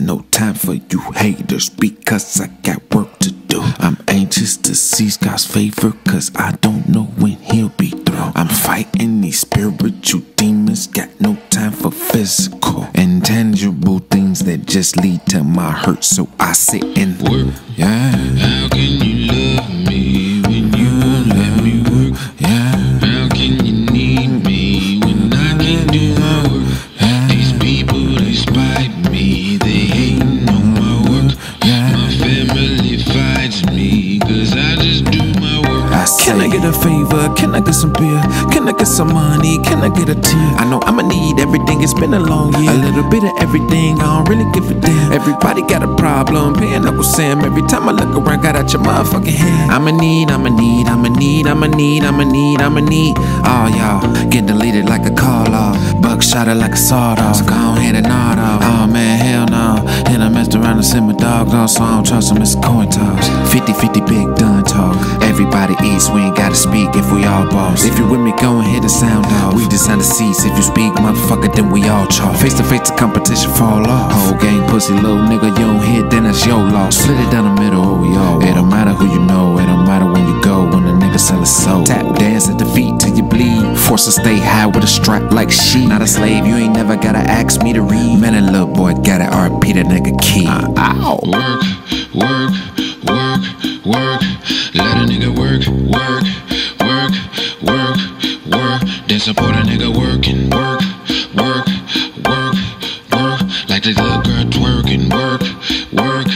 no time for you haters because I got work to do. I'm anxious to see God's favor cause I don't know when he'll be through. I'm fighting these spiritual demons, got no time for physical, intangible things that just lead to my hurt. So I sit and work. Yeah. How can you love me when you won't let me work? Yeah. How can you need me when I can't do my work? Yeah. These people, they spite me, they hating on my work. Yeah. My family fights me cause I just do my work. Can I get a favor? Can I get some beer? Can I get some money? Can I get a tear? I know I'ma need everything, it's been a long year. A little bit of everything, I don't really give a damn. Everybody got a problem, paying Uncle Sam. Every time I look around, got out your motherfucking hand. I'ma need all y'all get deleted like a call off, buckshot it like a sawed off. So go ahead and nod off. Oh man, hell no. And I messed around and sent my dog off, so I don't trust him, it's a coin toss. 50-50 big done talk. Everybody eats, we ain't gotta speak if we all boss. If you with me, go and hit the sound off. We design the seats, if you speak, motherfucker, then we all chalk. Face to face, the competition fall off. Whole gang pussy, little nigga, you don't hit, then that's your loss. Split it down the middle, oh we all walk. It don't matter who you know, it don't matter when you go, when the nigga sell his soul. Tap dance at the feet till you bleed. Force to stay high with a strap like she. Not a slave, you ain't never gotta ask me to read. Man, that little boy got it, RP that nigga key. Ow. Work. Let a nigga work. Then support a nigga working. Work. Like the little girl twerking. Work.